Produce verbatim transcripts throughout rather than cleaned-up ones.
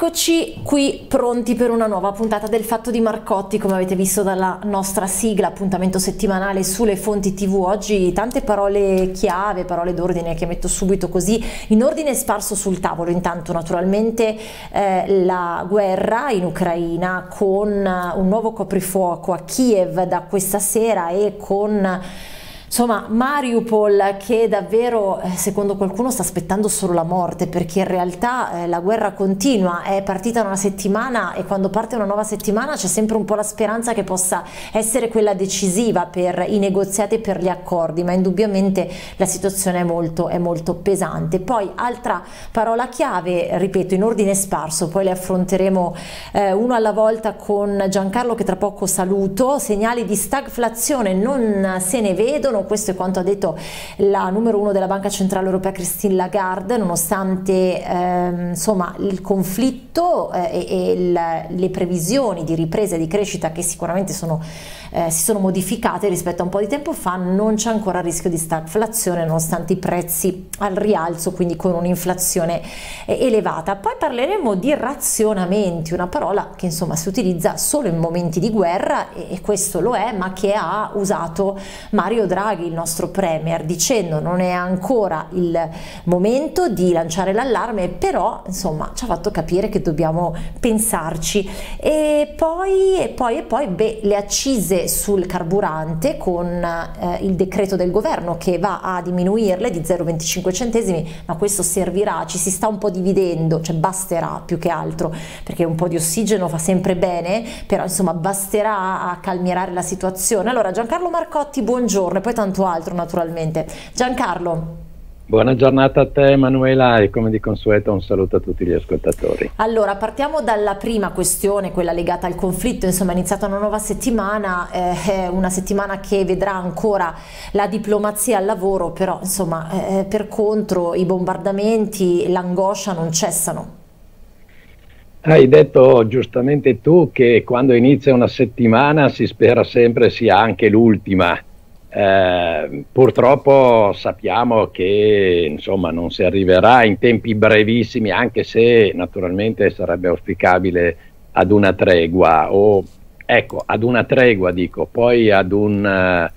Eccoci qui pronti per una nuova puntata del Fatto di Marcotti, come avete visto dalla nostra sigla, appuntamento settimanale sulle fonti tivù. Oggi tante parole chiave, parole d'ordine che metto subito così in ordine sparso sul tavolo. Intanto naturalmente eh, la guerra in Ucraina con un nuovo coprifuoco a Kiev da questa sera e con insomma Mariupol che davvero secondo qualcuno sta aspettando solo la morte, perché in realtà eh, la guerra continua, è partita una settimana e quando parte una nuova settimana c'è sempre un po' la speranza che possa essere quella decisiva per i negoziati e per gli accordi, ma indubbiamente la situazione è molto, è molto pesante. Poi altra parola chiave, ripeto in ordine sparso, poi le affronteremo eh, uno alla volta con Giancarlo che tra poco saluto. Segnali di stagflazione non se ne vedono. Questo è quanto ha detto la numero uno della Banca Centrale Europea Christine Lagarde, nonostante eh, insomma il conflitto eh, e, e il, le previsioni di ripresa e di crescita che sicuramente sono, eh, si sono modificate rispetto a un po' di tempo fa, non c'è ancora il rischio di stagflazione nonostante i prezzi al rialzo, quindi con un'inflazione eh, elevata. Poi parleremo di razionamenti, una parola che insomma si utilizza solo in momenti di guerra e, e questo lo è, ma che ha usato Mario Draghi, il nostro premier, dicendo non è ancora il momento di lanciare l'allarme, però insomma ci ha fatto capire che dobbiamo pensarci. E poi e poi e poi beh, le accise sul carburante con eh, il decreto del governo che va a diminuirle di zero virgola venticinque centesimi, ma questo servirà, ci si sta un po' dividendo, cioè basterà più che altro, perché un po' di ossigeno fa sempre bene, però insomma basterà a calmierare la situazione. Allora Giancarlo Marcotti, buongiorno, e poi tanto altro naturalmente. Giancarlo. Buona giornata a te Emanuela e come di consueto un saluto a tutti gli ascoltatori. Allora partiamo dalla prima questione, quella legata al conflitto. Insomma è iniziata una nuova settimana, eh, una settimana che vedrà ancora la diplomazia al lavoro, però insomma eh, per contro i bombardamenti, l'angoscia non cessano. Hai detto giustamente tu che quando inizia una settimana si spera sempre sia anche l'ultima. Eh, purtroppo sappiamo che insomma non si arriverà in tempi brevissimi, anche se naturalmente sarebbe auspicabile ad una tregua o ecco ad una tregua dico poi ad un uh,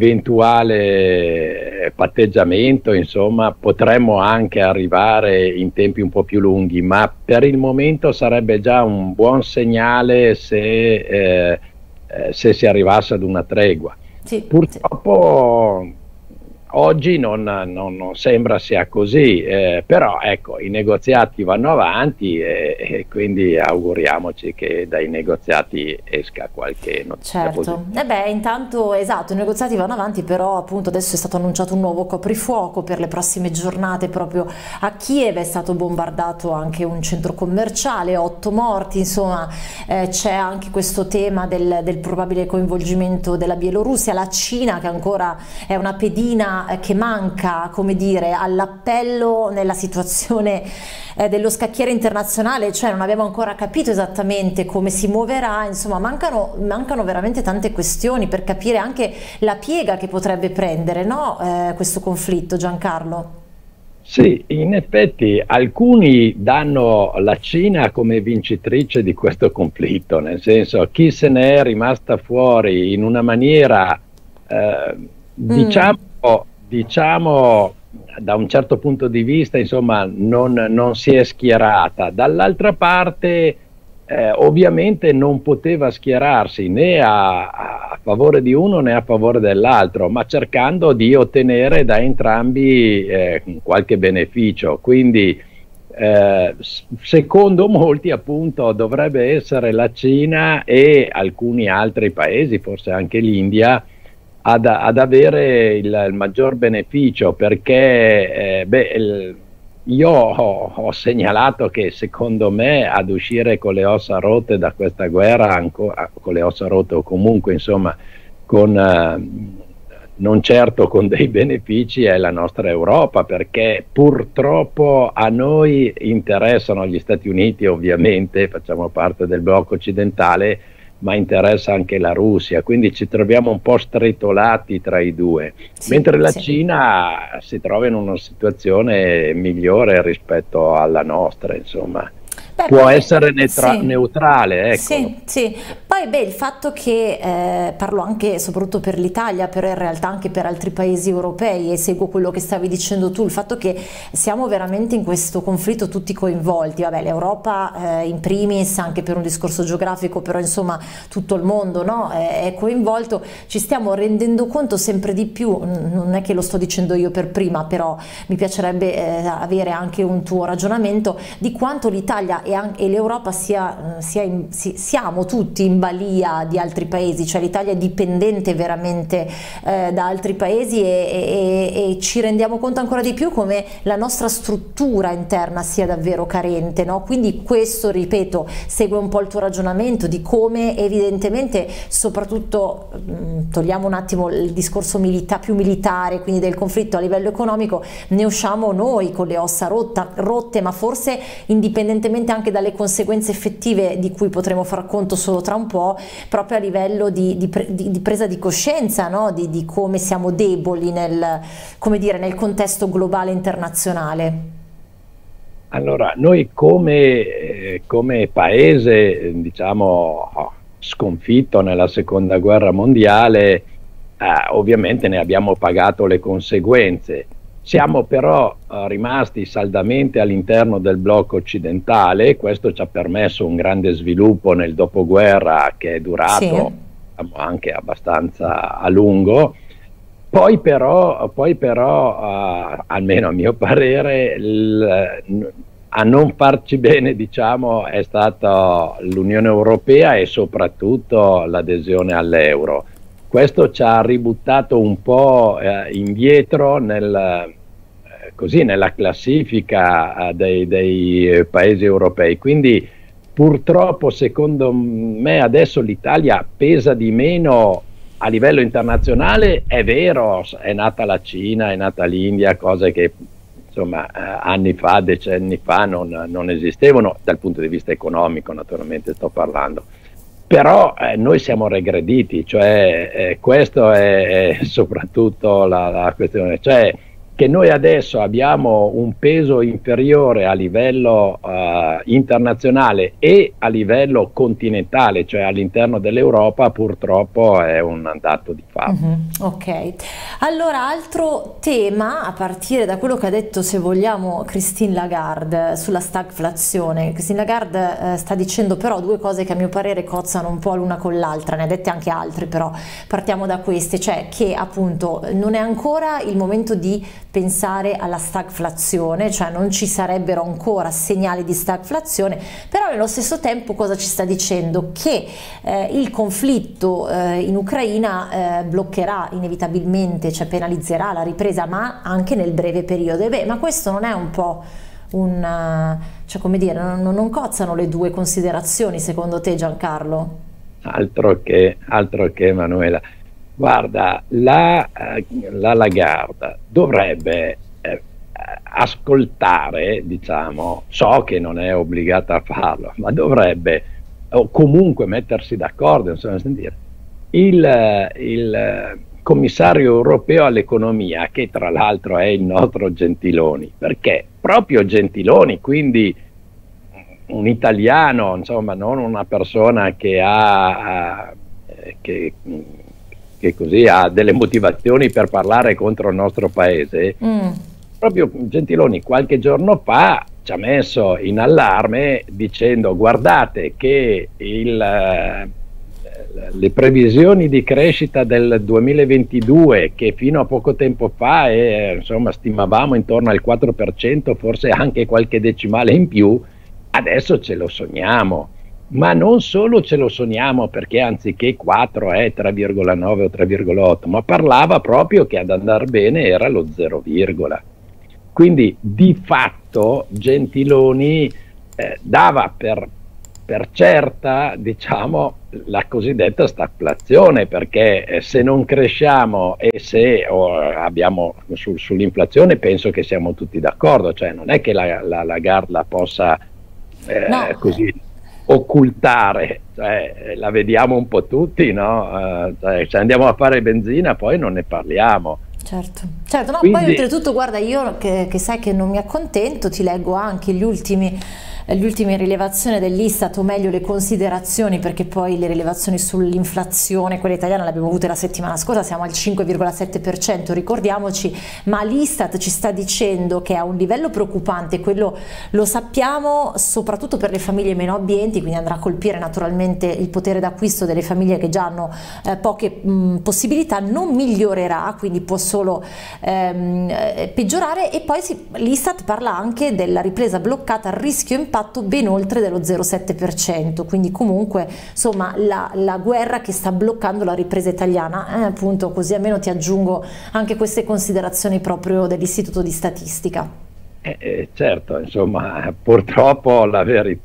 eventuale patteggiamento, insomma potremmo anche arrivare in tempi un po' più lunghi, ma per il momento sarebbe già un buon segnale se, eh, eh, se si arrivasse ad una tregua. Sì, purtroppo sì. Oggi non, non, non sembra sia così, eh, però ecco i negoziati vanno avanti e, e quindi auguriamoci che dai negoziati esca qualche notizia certo. E beh, intanto esatto, i negoziati vanno avanti, però appunto adesso è stato annunciato un nuovo coprifuoco per le prossime giornate proprio a Kiev, è stato bombardato anche un centro commerciale, otto morti, insomma eh, c'è anche questo tema del, del probabile coinvolgimento della Bielorussia, la Cina che ancora è una pedina che manca, come dire, all'appello nella situazione eh, dello scacchiere internazionale, cioè non abbiamo ancora capito esattamente come si muoverà, insomma mancano, mancano veramente tante questioni per capire anche la piega che potrebbe prendere, no? eh, questo conflitto, Giancarlo. Sì, in effetti alcuni danno la Cina come vincitrice di questo conflitto, nel senso chi se ne è rimasta fuori in una maniera eh, diciamo mm. diciamo da un certo punto di vista insomma non, non si è schierata, dall'altra parte eh, ovviamente non poteva schierarsi né a, a favore di uno né a favore dell'altro, ma cercando di ottenere da entrambi eh, qualche beneficio, quindi eh, secondo molti appunto dovrebbe essere la Cina e alcuni altri paesi, forse anche l'India, Ad, ad avere il, il maggior beneficio, perché eh, beh, il, io ho, ho segnalato che secondo me ad uscire con le ossa rotte da questa guerra, ancora con le ossa rotte o comunque insomma con eh, non certo con dei benefici, è la nostra Europa, perché purtroppo a noi interessano gli Stati Uniti, ovviamente facciamo parte del blocco occidentale, ma interessa anche la Russia, quindi ci troviamo un po' stretolati tra i due, sì, mentre la sì. Cina si trova in una situazione migliore rispetto alla nostra, insomma. Beh, può poi, essere neutra sì, neutrale, ecco. sì, sì. Poi beh, il fatto che eh, parlo anche e soprattutto per l'Italia, però in realtà anche per altri paesi europei, e seguo quello che stavi dicendo tu, il fatto che siamo veramente in questo conflitto tutti coinvolti, vabbè, l'Europa eh, in primis anche per un discorso geografico, però insomma tutto il mondo, no? è, è coinvolto, ci stiamo rendendo conto sempre di più, non è che lo sto dicendo io per prima, però mi piacerebbe eh, avere anche un tuo ragionamento di quanto l'Italia e l'Europa sia, sia in, si, siamo tutti in balia di altri paesi, cioè l'Italia è dipendente veramente eh, da altri paesi, e, e, e ci rendiamo conto ancora di più come la nostra struttura interna sia davvero carente, no? Quindi questo, ripeto, segue un po' il tuo ragionamento di come evidentemente, soprattutto mh, togliamo un attimo il discorso milita più militare, quindi del conflitto a livello economico, ne usciamo noi con le ossa rotta, rotte, ma forse indipendentemente anche dalle conseguenze effettive di cui potremo far conto solo tra un po', proprio a livello di, di, di, di presa di coscienza, no? di, di come siamo deboli nel, come dire, nel contesto globale internazionale. Allora, noi come, eh, come paese, diciamo, sconfitto nella seconda guerra mondiale, eh, ovviamente ne abbiamo pagato le conseguenze. Siamo però eh, rimasti saldamente all'interno del blocco occidentale, questo ci ha permesso un grande sviluppo nel dopoguerra che è durato Sì. diciamo, anche abbastanza a lungo. Poi però, poi però uh, almeno a mio parere, il, a non farci bene, diciamo, è stata l'Unione Europea e soprattutto l'adesione all'euro. Questo ci ha ributtato un po' eh, indietro nel, eh, così, nella classifica eh, dei, dei paesi europei. Quindi purtroppo, secondo me, adesso l'Italia pesa di meno a livello internazionale. È vero, è nata la Cina, è nata l'India, cose che insomma eh, anni fa, decenni fa non, non esistevano, dal punto di vista economico naturalmente sto parlando. Però eh, noi siamo regrediti, cioè eh, questo è, è soprattutto la, la questione, cioè che noi adesso abbiamo un peso inferiore a livello uh, internazionale e a livello continentale, cioè all'interno dell'Europa, purtroppo è un dato di fatto. Mm-hmm, ok, allora altro tema, a partire da quello che ha detto, se vogliamo, Christine Lagarde sulla stagflazione. Christine Lagarde eh, sta dicendo però due cose che a mio parere cozzano un po' l'una con l'altra, ne ha dette anche altre, però partiamo da queste, cioè che appunto non è ancora il momento di pensare alla stagflazione, cioè non ci sarebbero ancora segnali di stagflazione, però nello stesso tempo cosa ci sta dicendo? Che eh, il conflitto eh, in Ucraina eh, bloccherà inevitabilmente, cioè penalizzerà la ripresa, ma anche nel breve periodo. E beh, ma questo non è un po' un, cioè come dire, non, non cozzano le due considerazioni secondo te, Giancarlo? Altro che, altro che Emanuela. Guarda, la, la Lagarde dovrebbe eh, ascoltare, diciamo, so che non è obbligata a farlo, ma dovrebbe o comunque mettersi d'accordo, insomma, sentire il, il commissario europeo all'economia, che tra l'altro è il nostro Gentiloni, perché proprio Gentiloni, quindi un italiano, insomma, non una persona che ha... che, che così ha delle motivazioni per parlare contro il nostro paese, mm. proprio Gentiloni qualche giorno fa ci ha messo in allarme dicendo: guardate che il, le previsioni di crescita del duemilaventidue, che fino a poco tempo fa eh, insomma, stimavamo intorno al quattro per cento, forse anche qualche decimale in più, adesso ce lo sogniamo. Ma non solo ce lo sogniamo, perché anziché quattro è tre virgola nove o tre virgola otto, ma parlava proprio che ad andar bene era lo zero, quindi di fatto Gentiloni eh, dava per, per certa, diciamo, la cosiddetta stagflazione, perché eh, se non cresciamo e se oh, abbiamo su, sull'inflazione, penso che siamo tutti d'accordo, cioè non è che la, la Lagarde la possa eh, no. così occultare, cioè, la vediamo un po' tutti, no? Uh, cioè, se andiamo a fare benzina poi non ne parliamo. Certo, certo, no, Quindi... poi oltretutto guarda, io che, che sai che non mi accontento, ti leggo anche gli ultimi eh, le ultime rilevazioni dell'Istat, o meglio le considerazioni, perché poi le rilevazioni sull'inflazione, quella italiana, le abbiamo avute la settimana scorsa, siamo al cinque virgola sette per cento, ricordiamoci, ma l'Istat ci sta dicendo che a un livello preoccupante, quello lo sappiamo soprattutto per le famiglie meno abbienti, quindi andrà a colpire naturalmente il potere d'acquisto delle famiglie che già hanno eh, poche mh, possibilità, non migliorerà, quindi può solo ehm, peggiorare. E poi l'Istat parla anche della ripresa bloccata a rischio impatto ben oltre dello zero virgola sette per cento, quindi comunque insomma la, la guerra che sta bloccando la ripresa italiana, eh, appunto, così almeno ti aggiungo anche queste considerazioni proprio dell'Istituto di Statistica. Eh, eh, certo, insomma, purtroppo la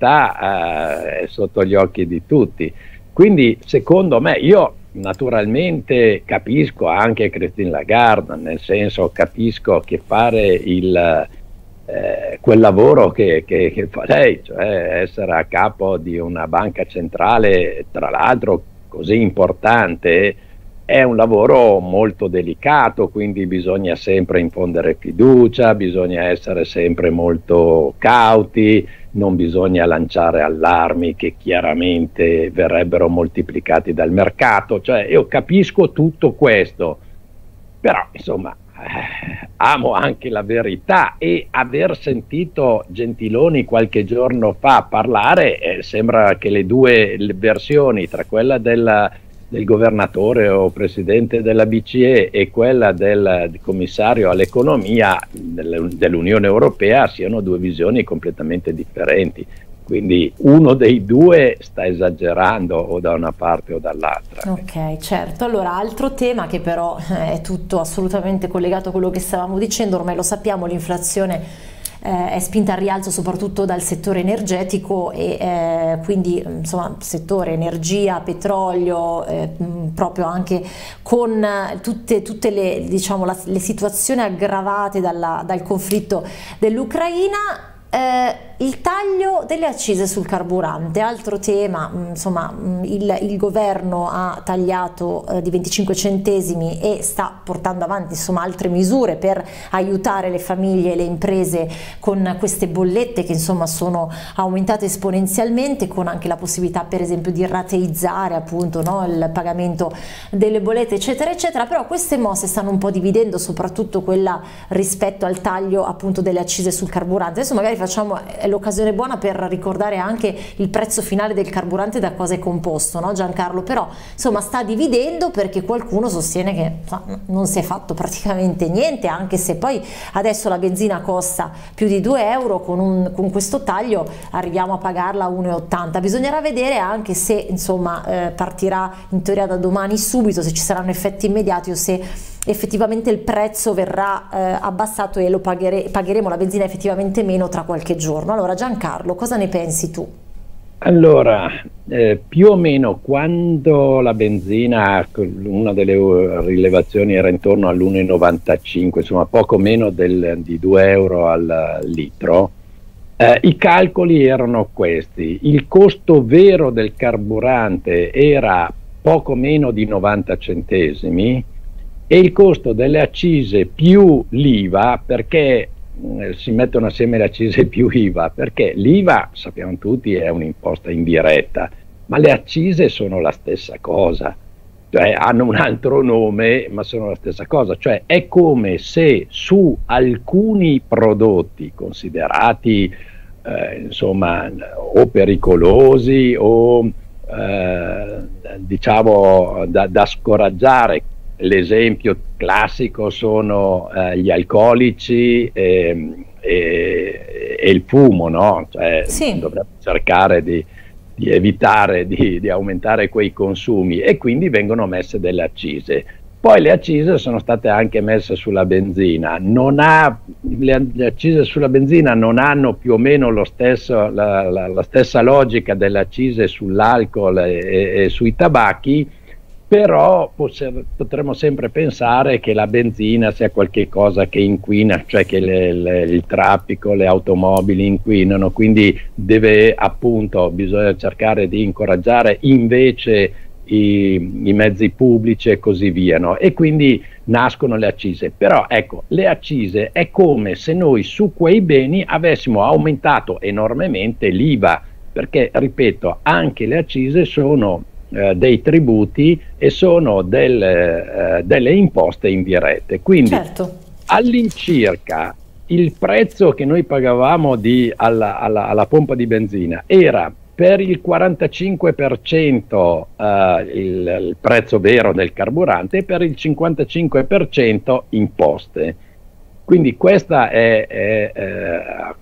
verità eh, è sotto gli occhi di tutti. Quindi, secondo me, io naturalmente capisco anche Christine Lagarde, nel senso capisco che fare il, eh, quel lavoro che, che, che fa lei, cioè essere a capo di una banca centrale, tra l'altro così importante, è un lavoro molto delicato, quindi bisogna sempre infondere fiducia, bisogna essere sempre molto cauti, non bisogna lanciare allarmi che chiaramente verrebbero moltiplicati dal mercato. Cioè, io capisco tutto questo, però insomma eh, amo anche la verità, e aver sentito Gentiloni qualche giorno fa parlare, eh, sembra che le due le versioni, tra quella della del governatore o presidente della B C E e quella del commissario all'economia dell'Unione Europea, siano due visioni completamente differenti. Quindi uno dei due sta esagerando o da una parte o dall'altra. Ok, certo. Allora, altro tema che però è tutto assolutamente collegato a quello che stavamo dicendo, ormai lo sappiamo, l'inflazione è spinta al rialzo soprattutto dal settore energetico, e eh, quindi insomma settore energia, petrolio, eh, proprio anche con tutte, tutte le, diciamo, la, le situazioni aggravate dalla, dal conflitto dell'Ucraina. Eh, il taglio delle accise sul carburante, altro tema, insomma il, il governo ha tagliato eh, di venticinque centesimi e sta portando avanti insomma altre misure per aiutare le famiglie e le imprese con queste bollette che insomma sono aumentate esponenzialmente, con anche la possibilità per esempio di rateizzare appunto, no, il pagamento delle bollette eccetera eccetera. Però queste mosse stanno un po' dividendo, soprattutto quella rispetto al taglio appunto delle accise sul carburante. Adesso magari facciamo, è l'occasione buona per ricordare anche il prezzo finale del carburante, da cosa è composto, no Giancarlo? Però insomma sta dividendo, perché qualcuno sostiene che insomma, non si è fatto praticamente niente, anche se poi adesso la benzina costa più di due euro, con, un, con questo taglio arriviamo a pagarla a uno e ottanta. Bisognerà vedere anche se insomma eh, partirà in teoria da domani subito, se ci saranno effetti immediati o se effettivamente il prezzo verrà eh, abbassato e lo paghere, pagheremo la benzina effettivamente meno tra qualche giorno. Allora Giancarlo, cosa ne pensi tu? Allora, eh, più o meno quando la benzina, una delle rilevazioni era intorno all'uno virgola novantacinque, insomma poco meno del, di due euro al litro, eh, i calcoli erano questi: il costo vero del carburante era poco meno di novanta centesimi, e il costo delle accise più l'I V A, perché eh, si mettono assieme le accise più I V A, perché l'I V A, sappiamo tutti, è un'imposta indiretta, ma le accise sono la stessa cosa, cioè hanno un altro nome ma sono la stessa cosa. Cioè è come se su alcuni prodotti considerati eh, insomma o pericolosi o eh, diciamo da, da scoraggiare, l'esempio classico sono eh, gli alcolici e, e, e il fumo, no? Cioè, sì. Dovremmo cercare di, di evitare di, di aumentare quei consumi, e quindi vengono messe delle accise. Poi le accise sono state anche messe sulla benzina. Non ha, le, le accise sulla benzina non hanno più o meno lo stesso, la, la, la stessa logica delle accise sull'alcol e, e, e sui tabacchi, però potremmo sempre pensare che la benzina sia qualche cosa che inquina, cioè che le, le, il traffico, le automobili inquinano, quindi deve appunto, bisogna cercare di incoraggiare invece i, i mezzi pubblici e così via, no? E quindi nascono le accise. Però ecco, le accise è come se noi su quei beni avessimo aumentato enormemente l'I V A, perché ripeto, anche le accise sono eh, dei tributi e sono delle, eh, delle imposte indirette. Quindi certo, all'incirca il prezzo che noi pagavamo di, alla, alla, alla pompa di benzina era per il quarantacinque per cento eh, il, il prezzo vero del carburante e per il cinquantacinque per cento imposte. Quindi questa è, è, è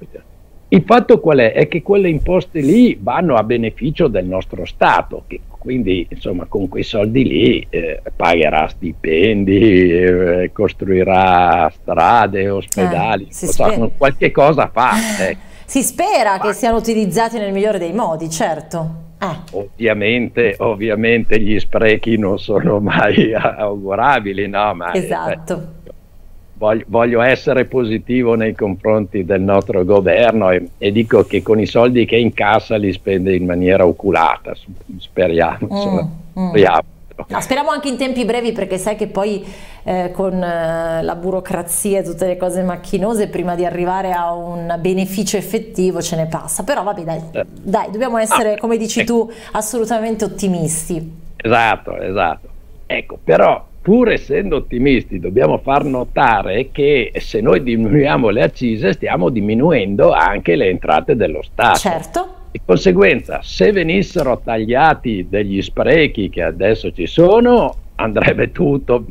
il fatto qual è? È che quelle imposte lì vanno a beneficio del nostro Stato, che quindi insomma con quei soldi lì eh, pagherà stipendi, eh, costruirà strade, ospedali, eh, so, qualche cosa fa. Eh. Si spera ma che siano utilizzati nel migliore dei modi, certo. Eh. Ovviamente, ovviamente gli sprechi non sono mai augurabili, no? Ma esatto. Eh, Voglio, voglio essere positivo nei confronti del nostro governo e, e dico che con i soldi che incassa li spende in maniera oculata, speriamo. Insomma, mm, mm. speriamo. No, speriamo anche in tempi brevi, perché sai che poi eh, con eh, la burocrazia e tutte le cose macchinose, prima di arrivare a un beneficio effettivo ce ne passa. Però vabbè, dai, eh. dai dobbiamo essere, ah, come dici eh. tu, assolutamente ottimisti. Esatto, esatto. Ecco, però pur essendo ottimisti dobbiamo far notare che se noi diminuiamo le accise stiamo diminuendo anche le entrate dello Stato. Certo. Di conseguenza, se venissero tagliati degli sprechi che adesso ci sono, andrebbe tutto,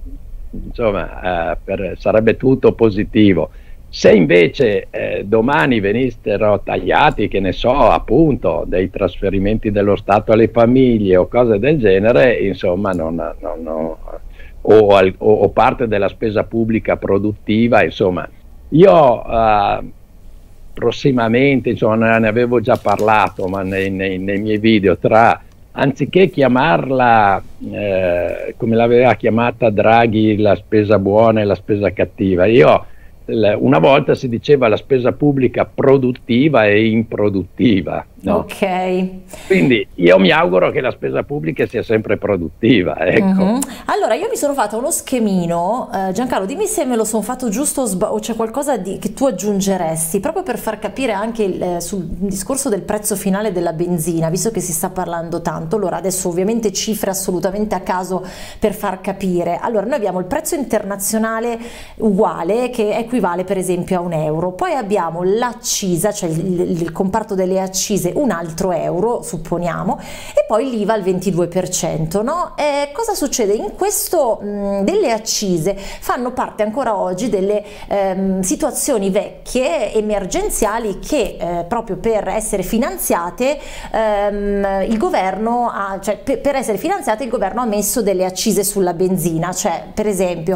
insomma, eh, per, sarebbe tutto positivo. Se invece eh, domani venissero tagliati, che ne so, appunto, dei trasferimenti dello Stato alle famiglie o cose del genere, insomma, non, non, non, o, al, o, o parte della spesa pubblica produttiva, insomma, io eh, prossimamente, insomma, ne avevo già parlato, ma nei, nei, nei miei video, tra anziché chiamarla eh, come l'aveva chiamata Draghi, la spesa buona e la spesa cattiva, io una volta si diceva la spesa pubblica produttiva e improduttiva, no? Ok. Quindi io mi auguro che la spesa pubblica sia sempre produttiva, ecco. Mm-hmm. Allora io mi sono fatta uno schemino, eh, Giancarlo, dimmi se me lo sono fatto giusto o, o c'è qualcosa di, che tu aggiungeresti, proprio per far capire anche il, eh, sul discorso del prezzo finale della benzina, visto che si sta parlando tanto. Allora adesso ovviamente cifre assolutamente a caso per far capire. Allora noi abbiamo il prezzo internazionale uguale, che è equivale per esempio a un euro, poi abbiamo l'accisa, cioè il, il comparto delle accise, un altro euro supponiamo, e poi l'I V A al ventidue per cento, no? E cosa succede? In questo mh, delle accise fanno parte ancora oggi delle ehm, situazioni vecchie, emergenziali, che eh, proprio per essere finanziate ehm, il governo ha, cioè per, per essere finanziate il governo ha messo delle accise sulla benzina, cioè per esempio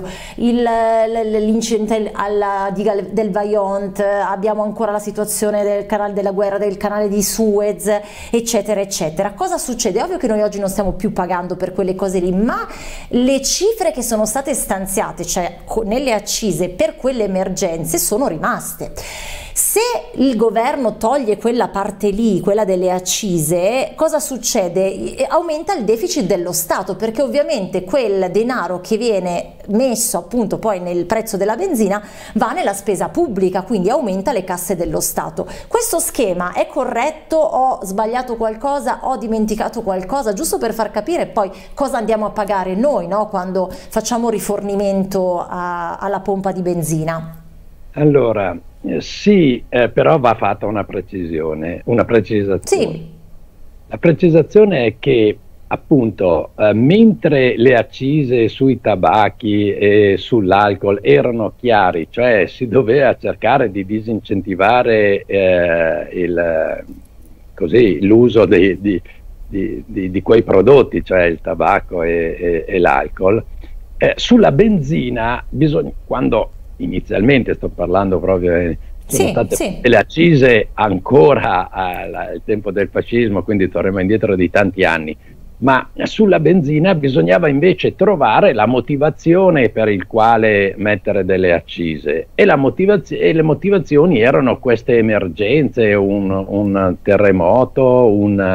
l'incidente alla diga del Vajont, abbiamo ancora la situazione del canale della guerra, del canale di Suez, eccetera eccetera. Cosa succede? È ovvio che noi oggi non stiamo più pagando per quelle cose lì, ma le cifre che sono state stanziate, cioè nelle accise per quelle emergenze, sono rimaste. Se il governo toglie quella parte lì, quella delle accise, cosa succede? Aumenta il deficit dello Stato, perché ovviamente quel denaro che viene messo appunto poi nel prezzo della benzina va nella spesa pubblica, quindi aumenta le casse dello Stato. Questo schema è corretto? Ho sbagliato qualcosa? Ho dimenticato qualcosa? Giusto per far capire poi cosa andiamo a pagare noi, no? Quando facciamo rifornimento a, alla pompa di benzina. Allora, eh, sì, eh, però va fatta una precisione, una precisazione. Sì. La precisazione è che appunto eh, mentre le accise sui tabacchi e sull'alcol erano chiari, cioè si doveva cercare di disincentivare eh, il, così, l'uso di, di, di, di, di quei prodotti, cioè il tabacco e, e, e l'alcol, eh, sulla benzina bisogna, quando inizialmente sto parlando proprio, eh, sono sì, state sì. le accise ancora al tempo del fascismo, quindi torniamo indietro di tanti anni, ma sulla benzina bisognava invece trovare la motivazione per il quale mettere delle accise, e, la motivaz- e le motivazioni erano queste emergenze, un, un terremoto, un,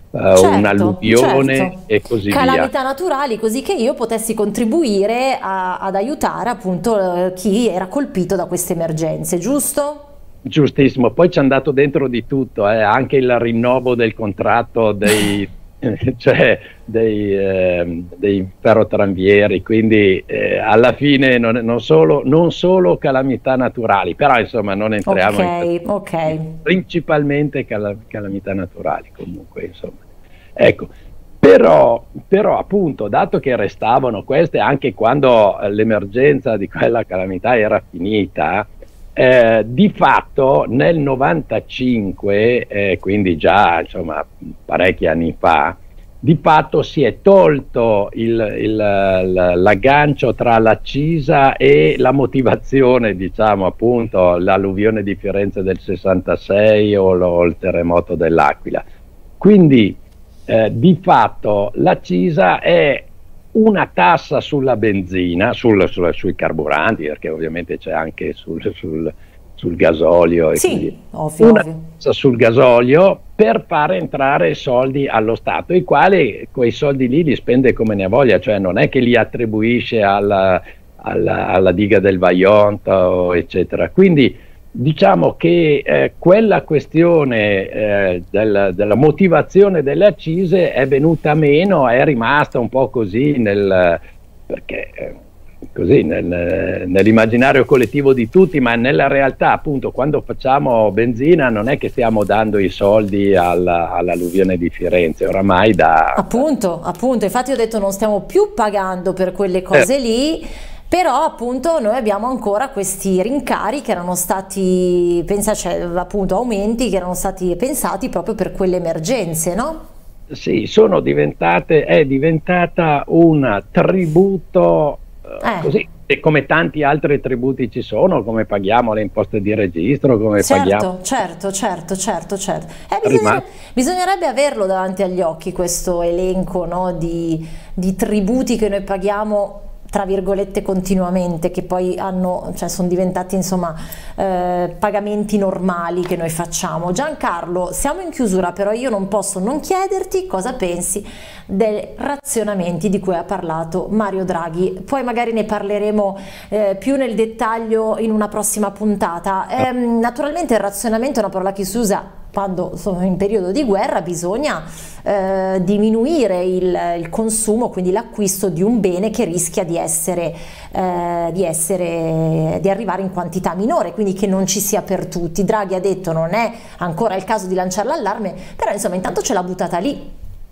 uh, certo, un'alluvione certo. e così Calamità via. naturali, così che io potessi contribuire a- ad aiutare appunto eh, chi era colpito da queste emergenze, giusto? Giustissimo, poi ci hanno dato dentro di tutto, eh, anche il rinnovo del contratto dei, cioè, dei, ehm, dei ferrotranvieri, quindi eh, alla fine non, non solo, non solo calamità naturali, però insomma non entriamo in Ok, questo, ok. principalmente cala- calamità naturali comunque, insomma. Ecco, però, però appunto, dato che restavano queste anche quando eh, l'emergenza di quella calamità era finita, eh, di fatto nel novantacinque, eh, quindi già insomma parecchi anni fa, di fatto si è tolto il- il- l- l'aggancio tra l'accisa e la motivazione, diciamo appunto l'alluvione di Firenze del sessantasei o lo- il terremoto dell'Aquila. Quindi eh, di fatto l'accisa è una tassa sulla benzina, sul- sul- sui carburanti, perché ovviamente c'è anche sul, sul- sul gasolio e così via. Sì, ovvio, Una ovvio. tassa sul gasolio per far entrare soldi allo Stato, i quali quei soldi lì li spende come ne ha voglia, cioè non è che li attribuisce alla, alla- alla diga del Vajont, o eccetera. Quindi diciamo che eh, quella questione eh, del- della motivazione delle accise è venuta meno, è rimasta un po' così nel, perché, eh, così nel- nell'immaginario collettivo di tutti, ma nella realtà appunto quando facciamo benzina non è che stiamo dando i soldi alla- all'alluvione di Firenze, oramai da... da Appunto, appunto, infatti ho detto non stiamo più pagando per quelle eh, cose lì, però appunto noi abbiamo ancora questi rincari che erano stati pensati, cioè appunto aumenti che erano stati pensati proprio per quelle emergenze, no? Sì, sono diventate, è diventata un tributo, eh, Eh, così e come tanti altri tributi ci sono, come paghiamo le imposte di registro, come paghiamo certo, certo, certo, certo, certo. Eh, bisogner- rimasto. bisognerebbe averlo davanti agli occhi questo elenco, no, di, di tributi che noi paghiamo tra virgolette continuamente, che poi hanno, cioè sono diventati insomma eh, pagamenti normali che noi facciamo. Giancarlo, siamo in chiusura, però io non posso non chiederti cosa pensi dei razionamenti di cui ha parlato Mario Draghi. Poi magari ne parleremo eh, più nel dettaglio in una prossima puntata. Ehm, naturalmente il razionamento è una parola che si usa quando sono in periodo di guerra, bisogna eh, diminuire il, il consumo, quindi l'acquisto di un bene che rischia di essere, eh, di essere, di arrivare in quantità minore, quindi che non ci sia per tutti. Draghi ha detto non è ancora il caso di lanciare l'allarme, però insomma intanto ce l'ha buttata lì.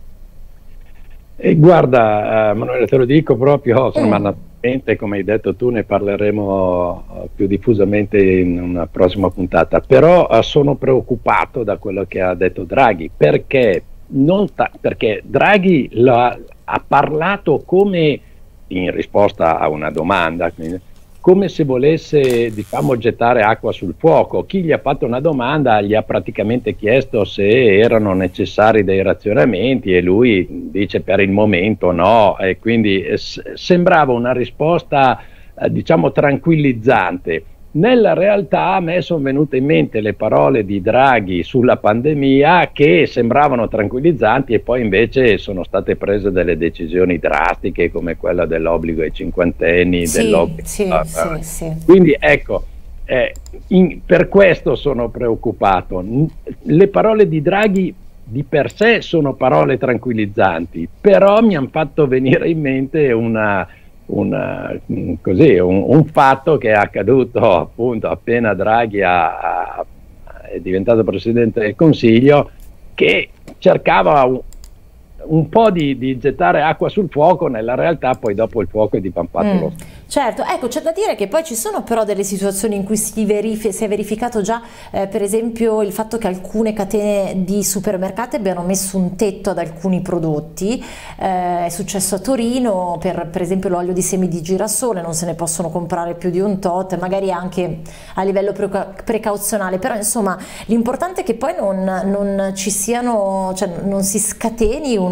E guarda, eh, Manuele, te lo dico proprio, insomma, Mm, naturalmente, come hai detto tu, ne parleremo eh, più diffusamente in una prossima puntata, però eh, sono preoccupato da quello che ha detto Draghi, perché, non ta- perché Draghi l'ha- ha parlato come, in risposta a una domanda, quindi, come se volesse, diciamo, gettare acqua sul fuoco. Chi gli ha fatto una domanda gli ha praticamente chiesto se erano necessari dei razionamenti e lui dice per il momento no, e quindi eh, s- sembrava una risposta, eh, diciamo, tranquillizzante. Nella realtà a me sono venute in mente le parole di Draghi sulla pandemia che sembravano tranquillizzanti e poi invece sono state prese delle decisioni drastiche come quella dell'obbligo ai cinquantenni, sì, dell'obbligo... sì, sì, sì. Quindi ecco, eh, in- per questo sono preoccupato. N- Le parole di Draghi di per sé sono parole tranquillizzanti, però mi hanno fatto venire in mente una una- mm, così, un, un fatto che è accaduto appunto appena Draghi ha- ha- è diventato Presidente del Consiglio, che cercava un, un po' di, di gettare acqua sul fuoco, nella realtà poi dopo il fuoco è divampato Mm, lo stesso. certo, ecco, c'è da dire che poi ci sono però delle situazioni in cui si, verifi- si è verificato già, eh, per esempio, il fatto che alcune catene di supermercati abbiano messo un tetto ad alcuni prodotti. Eh, è successo a Torino, per, per esempio l'olio di semi di girasole, non se ne possono comprare più di un tot, magari anche a livello preca- precauzionale, però insomma l'importante è che poi non, non ci siano, cioè non si scateni una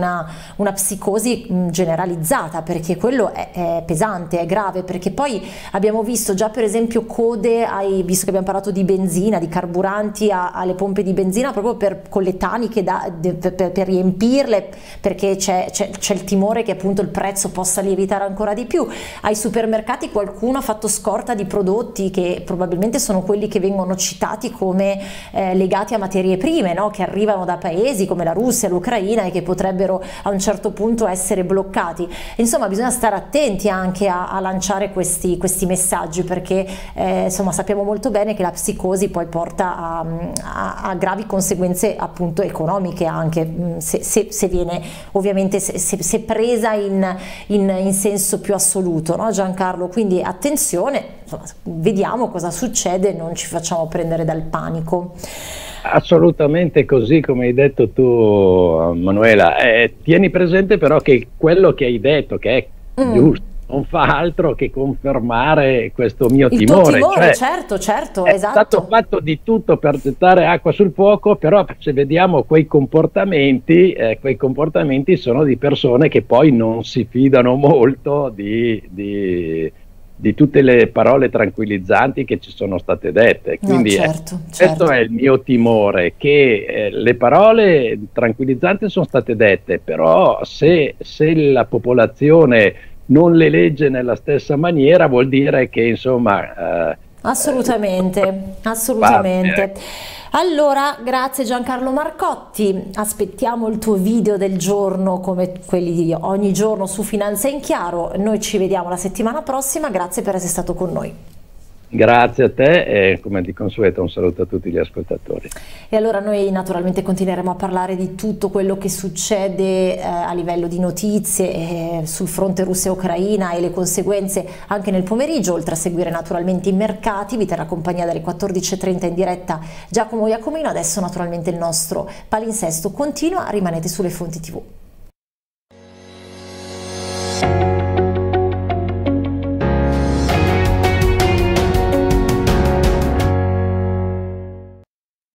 una, una psicosi mh, generalizzata, perché quello è, è pesante, è grave, perché poi abbiamo visto già per esempio code, ai, visto che abbiamo parlato di benzina, di carburanti a, alle pompe di benzina, proprio per, con le taniche da, de, per, per riempirle, perché c'è il timore che appunto il prezzo possa lievitare ancora di più. Ai supermercati qualcuno ha fatto scorta di prodotti che probabilmente sono quelli che vengono citati come eh, legati a materie prime, no? Che arrivano da paesi come la Russia, l'Ucraina, e che potrebbero a un certo punto essere bloccati. Insomma, bisogna stare attenti anche a, a lanciare questi, questi messaggi, perché eh, insomma sappiamo molto bene che la psicosi poi porta a, a, a gravi conseguenze appunto economiche, anche se, se, se viene ovviamente se, se, se presa in, in, in senso più assoluto, no Giancarlo? Quindi attenzione, insomma, vediamo cosa succede, non ci facciamo prendere dal panico. Assolutamente così come hai detto tu, Manuela. Eh, tieni presente però che quello che hai detto, che è mm. giusto, non fa altro che confermare questo mio il timore. Tuo timore, cioè, certo, certo, è esatto. stato fatto di tutto per gettare acqua sul fuoco, però se vediamo quei comportamenti, eh, quei comportamenti sono di persone che poi non si fidano molto di... di di tutte le parole tranquillizzanti che ci sono state dette. Quindi no, certo, eh, certo. questo è il mio timore, che eh, le parole tranquillizzanti sono state dette, però se, se la popolazione non le legge nella stessa maniera, vuol dire che insomma... Eh, assolutamente, eh, assolutamente. Parte. Allora, grazie Giancarlo Marcotti, aspettiamo il tuo video del giorno come quelli di ogni giorno su Finanza in Chiaro. Noi ci vediamo la settimana prossima, grazie per essere stato con noi. Grazie a te e come di consueto un saluto a tutti gli ascoltatori. E allora noi naturalmente continueremo a parlare di tutto quello che succede eh, a livello di notizie eh, sul fronte Russia-Ucraina e le conseguenze anche nel pomeriggio, oltre a seguire naturalmente i mercati. Vi terrà compagnia dalle quattordici e trenta in diretta Giacomo Iacomino. Adesso naturalmente il nostro palinsesto continua, rimanete sulle fonti tivù.